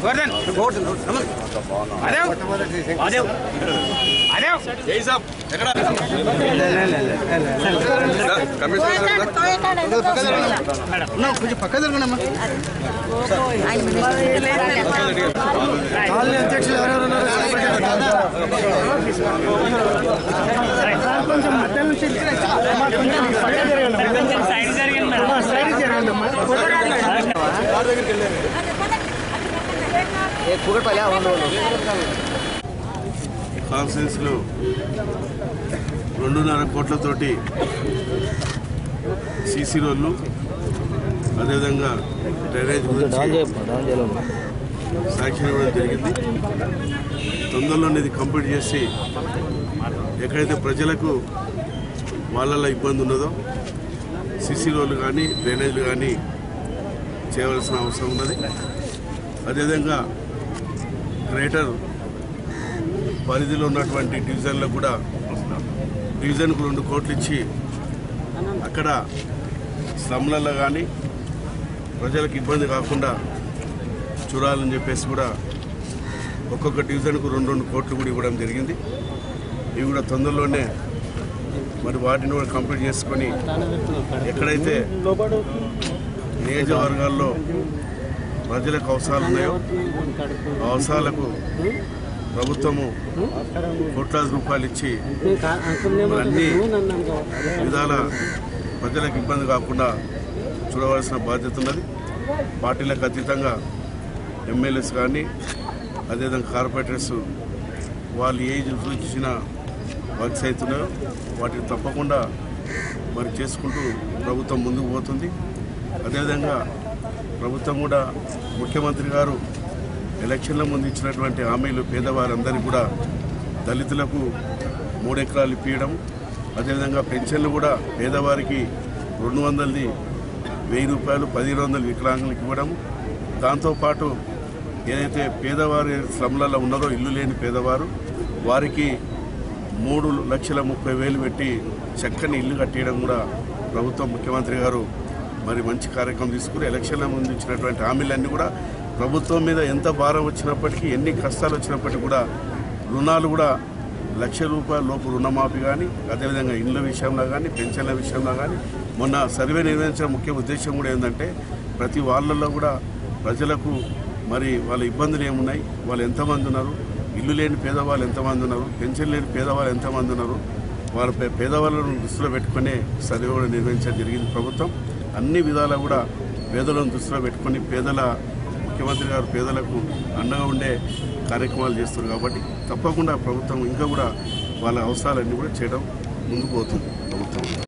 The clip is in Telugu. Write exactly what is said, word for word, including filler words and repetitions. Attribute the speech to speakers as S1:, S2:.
S1: కొంచెం పక్క జరగనమ్మా. అధ్యక్షులు ఎవరెవరు ఉన్నారు? కొంచెం మధ్య నుంచి
S2: కాన్ఫరెన్స్ లో రెండున్నర కోట్లతోటి సీసీ రోడ్లు అదేవిధంగా డ్రైనేజ్ గురించి శాంక్షన్ ఇవ్వడం జరిగింది. తొందరలోనే ఇది కంప్లీట్ చేసి ఎక్కడైతే ప్రజలకు వాళ్ళ ఇబ్బంది ఉన్నదో సీసీ రోడ్లు కానీ డ్రైనేజ్లు కానీ చేయవలసిన అవసరం ఉన్నది. అదేవిధంగా గ్రేటర్ పరిధిలో ఉన్నటువంటి డివిజన్లకు కూడా డివిజన్కు రెండు కోట్లు ఇచ్చి అక్కడ స్లమ్లలో కానీ ప్రజలకు ఇబ్బంది కాకుండా చూడాలని చెప్పేసి కూడా ఒక్కొక్క డివిజన్కు రెండు రెండు కోట్లు కూడా ఇవ్వడం జరిగింది. ఇవి కూడా తొందరలోనే మరి వాటిని కూడా కంప్లీట్ చేసుకొని ఎక్కడైతే నియోజకవర్గాల్లో ప్రజలకు అవసరాలు ఉన్నాయో ఆ అవసరాలకు ప్రభుత్వము కోట్లాది రూపాయలు ఇచ్చి అన్ని విధాల ప్రజలకు ఇబ్బంది కాకుండా చూడవలసిన బాధ్యత ఉన్నది. పార్టీలకు అతీతంగా ఎమ్మెల్యేస్ కానీ అదేవిధంగా కార్పొరేటర్స్ వాళ్ళు ఏ సూచించిన వర్క్స్ అవుతున్నాయో వాటిని తప్పకుండా మరి చేసుకుంటూ ప్రభుత్వం ముందుకు పోతుంది. అదేవిధంగా ప్రభుత్వం కూడా ముఖ్యమంత్రి గారు ఎలక్షన్ల ముందు ఇచ్చినటువంటి హామీలు పేదవారందరికీ కూడా దళితులకు మూడు ఎకరాలు ఇప్పించడం, అదేవిధంగా పెన్షన్లు కూడా పేదవారికి రెండు వందలది వెయ్యి రూపాయలు పదిహేను వందలు వికలాంగులకు ఇవ్వడం, దాంతోపాటు ఏదైతే పేదవారి స్లమ్లలో ఉన్నారో ఇల్లు లేని పేదవారు వారికి మూడు లక్షల ముప్పై వేలు పెట్టి చక్కని ఇల్లు కట్టేయడం కూడా ప్రభుత్వం ముఖ్యమంత్రి గారు మరి మంచి కార్యక్రమం తీసుకుని ఎలక్షన్ల ముందు ఇచ్చినటువంటి హామీలన్నీ కూడా ప్రభుత్వం మీద ఎంత భారం వచ్చినప్పటికీ ఎన్ని కష్టాలు వచ్చినప్పటికీ కూడా రుణాలు కూడా లక్ష రూపాయల లోపు రుణమాఫీ కానీ అదేవిధంగా ఇండ్ల విషయంలో కానీ పెన్షన్ల విషయంలో కానీ మొన్న సర్వే నిర్వహించిన ముఖ్య ఉద్దేశం కూడా ఏంటంటే ప్రతి వాళ్ళల్లో కూడా ప్రజలకు మరి వాళ్ళ ఇబ్బందులు ఏమున్నాయి, వాళ్ళు ఎంతమంది ఉన్నారు, ఇల్లు లేని పేదవాళ్ళు ఎంతమంది ఉన్నారు, పెన్షన్ లేని పేదవాళ్ళు ఎంతమంది ఉన్నారు, వాళ్ళ పేదవాళ్ళను దృష్టిలో పెట్టుకునే సర్వే కూడా నిర్వహించడం జరిగింది. ప్రభుత్వం అన్ని విధాలా కూడా పేదలను దృష్టిలో పెట్టుకొని పేదల ముఖ్యమంత్రి గారు పేదలకు అండగా ఉండే కార్యక్రమాలు చేస్తున్నారు. కాబట్టి తప్పకుండా ప్రభుత్వం ఇంకా కూడా వాళ్ళ అవసరాలన్నీ కూడా చేయడం ముందుకు పోతుంది ప్రభుత్వం.